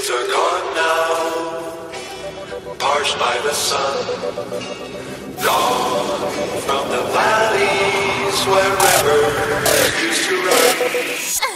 fields are gone now, parched by the sun. Gone from the valleys where rivers used to run.